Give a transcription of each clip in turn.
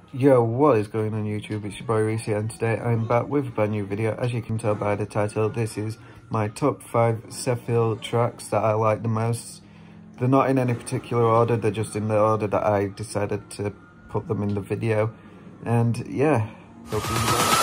Yo, what is going on YouTube? It's your boy Reese and today I'm back with a brand new video. As you can tell by the title, this is my top 5 Seth tracks that I like the most. They're not in any particular order, they're just in the order that I decided to put them in the video. And yeah, hope you enjoy.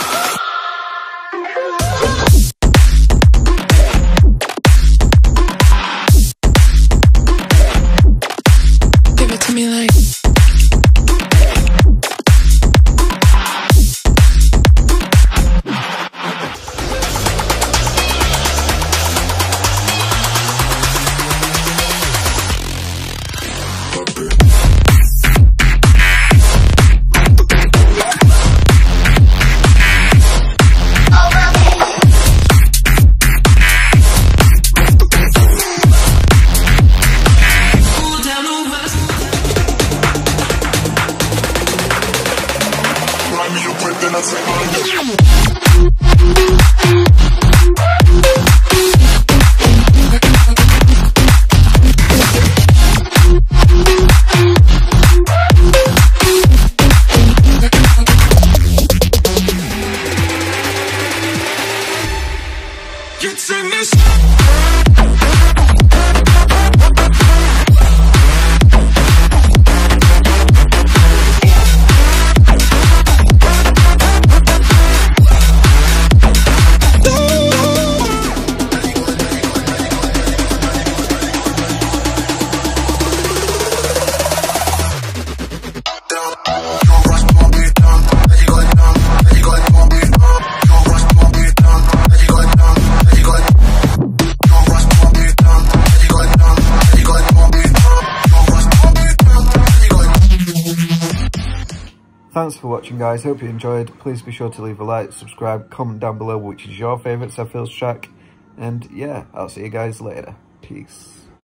Thanks for watching guys, hope you enjoyed. Please be sure to leave a like, subscribe, comment down below which is your favourite Seth track. And yeah, I'll see you guys later. Peace.